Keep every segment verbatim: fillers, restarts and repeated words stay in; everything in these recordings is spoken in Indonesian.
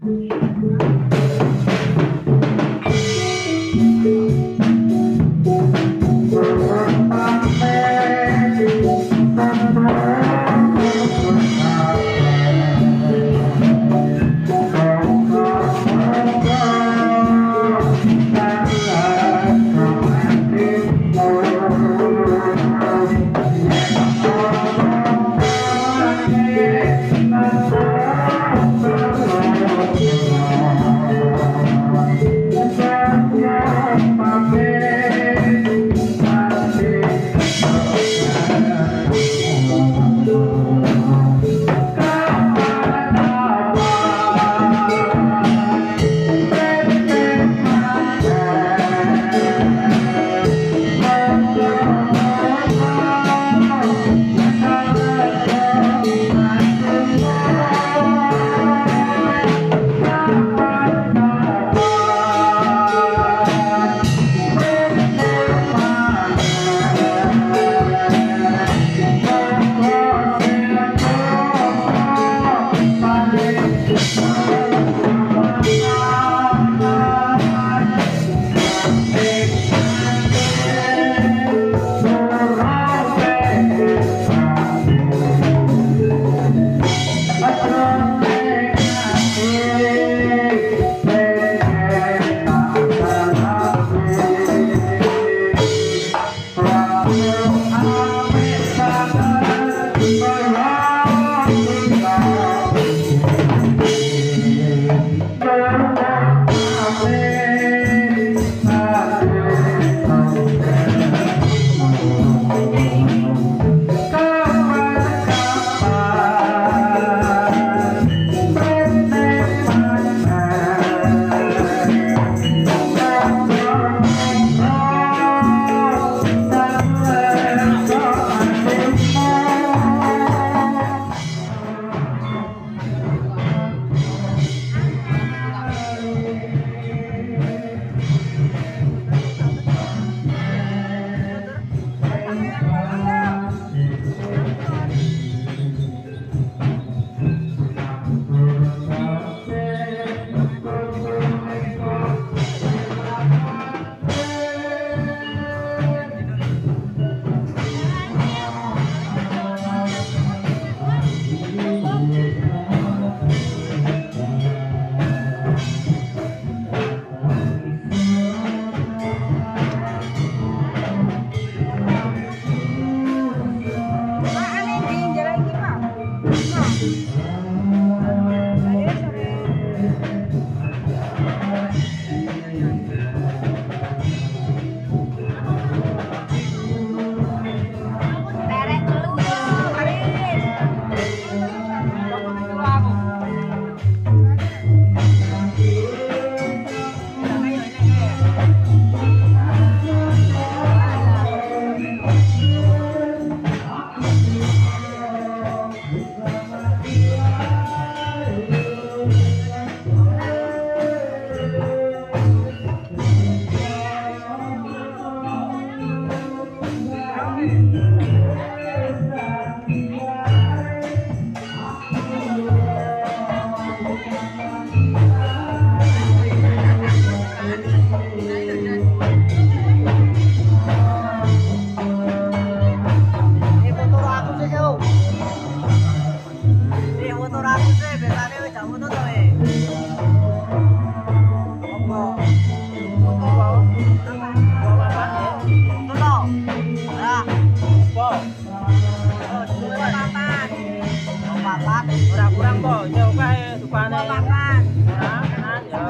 Kurang-kurang po, jauh kae dukane. Papan. Nah, tenan yo.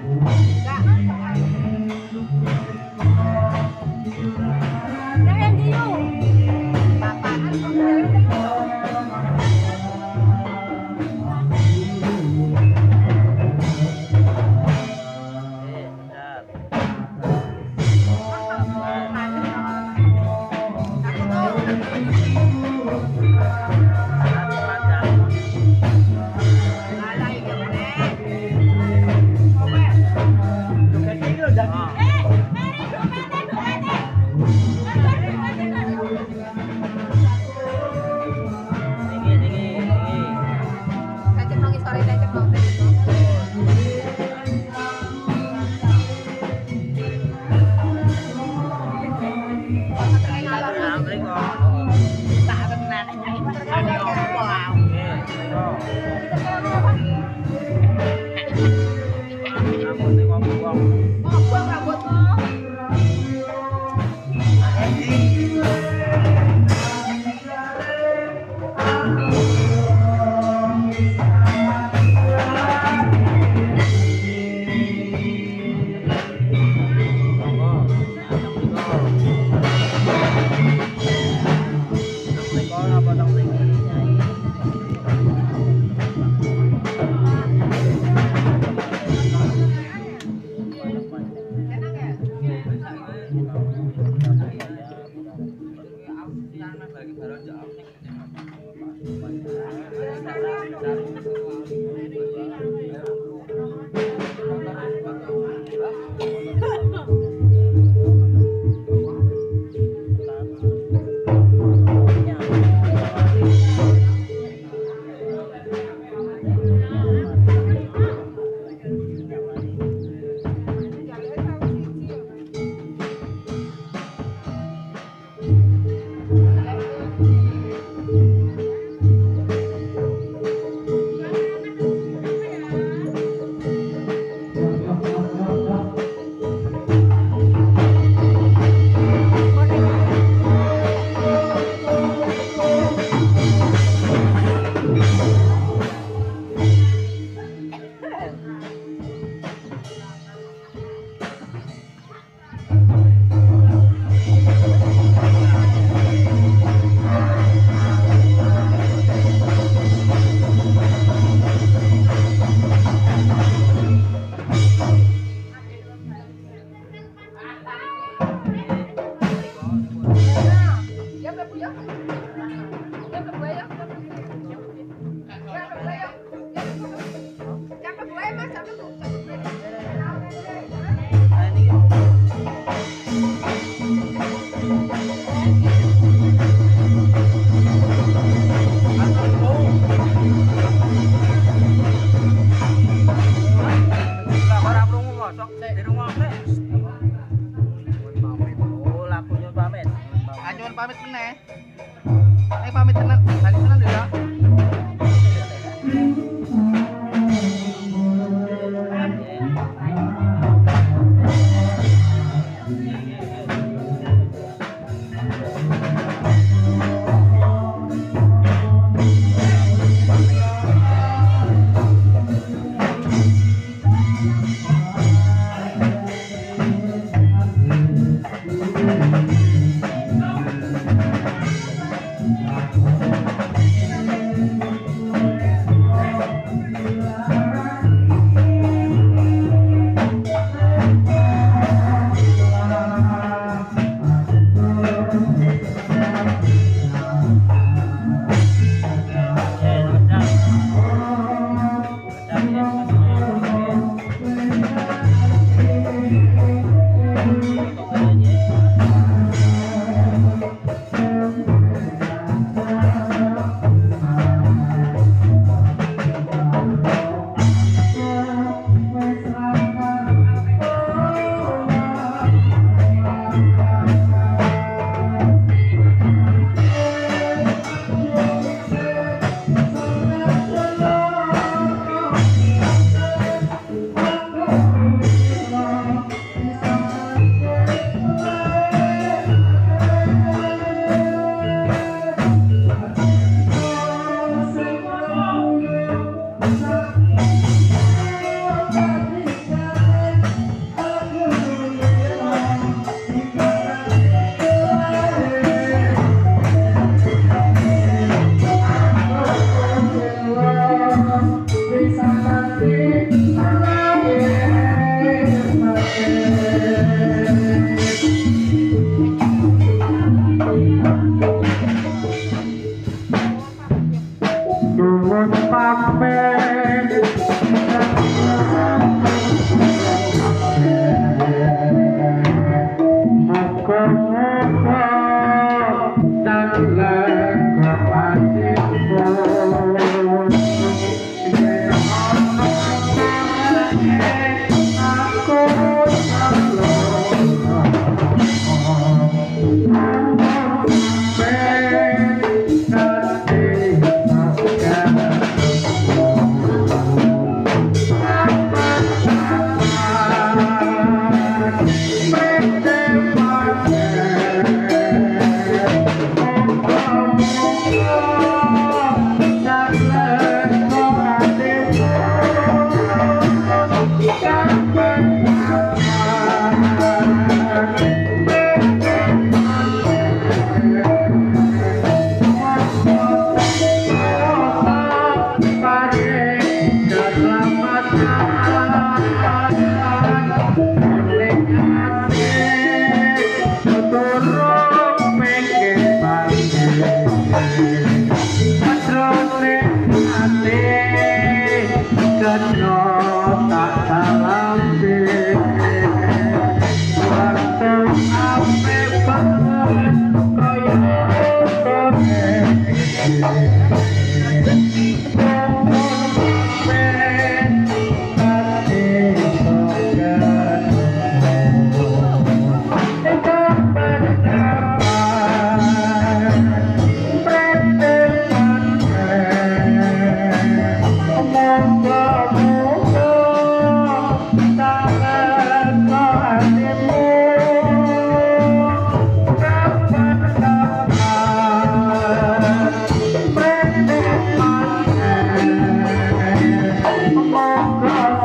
Jangan diu. Papan. pamit. Pamit meneh. Eh pamit tenan, bali tenan lho ya. Thank you.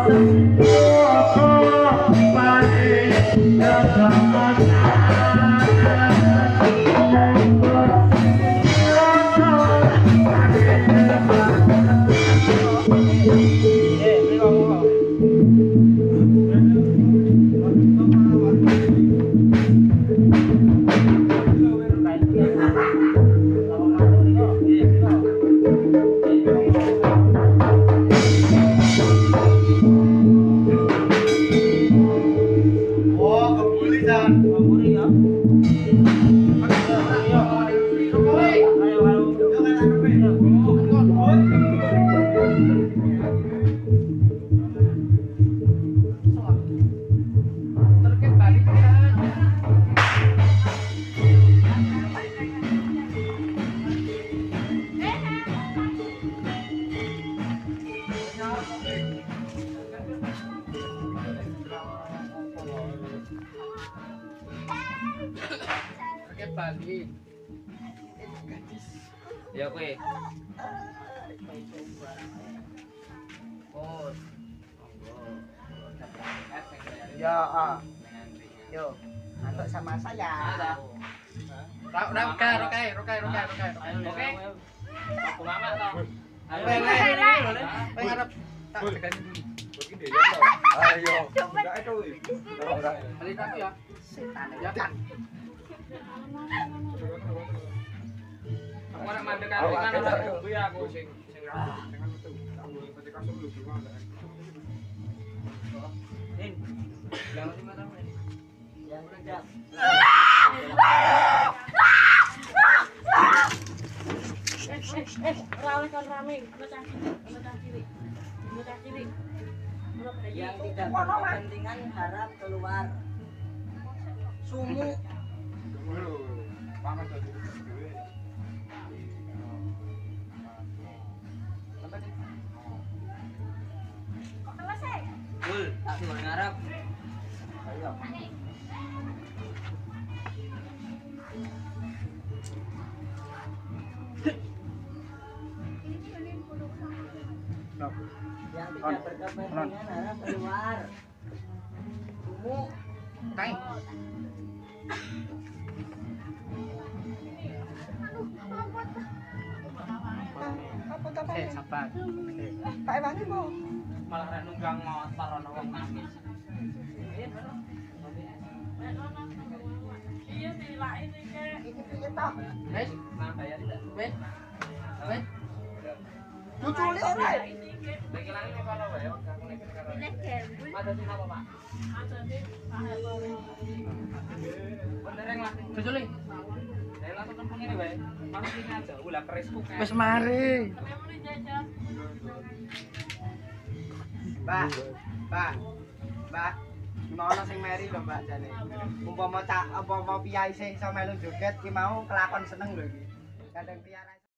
Bali. Ya kowe. Oh. Ya, ah. Yo, antuk sama saya. Ada. Rok rokai, rokai, rokai, rokai, rokai. Oke. Aku mama toh. Ayo. Kowe ngarep tak tegani dulu. Ayo. Enggak itu. Balik aku ya. Setan ya kan. Aku ora mandek karo kan aku ya aku sing sing ra. Din. Jangan di mana men. Yang kerja. Eh, eh, rame kan rame, pecah kiri, pecah kiri, pecah kiri. Yang tidak berkepentingan harap keluar. Sumu. Bul, tak suruh ngarep. Ayo. Yang tidak berkepentingan harap keluar. Sumu. Kai. Eh, sabar. Kae wangi po. Malah rek nunggang motor ana wong nangis. Iya, dilaki iki. Iki piye to? Wes, nang bayar tidak? Wes. Wes. Cuculi ora. Lagi lagi apa lo wae? Aku nek karo. Ada sing apa, Pak? Ada di Benereng lah. Cuculi. Saya langsung tempung ini wae. Mana sing aja ulah kerisku kan. Wis mari. memori jajan. Mbak. Mbak. Mbak. Gimana sing meri lho Mbak jane. Umpama cak apa-apa piyai sing iso melu joget ki mau kelakon seneng lho iki. Kadang piara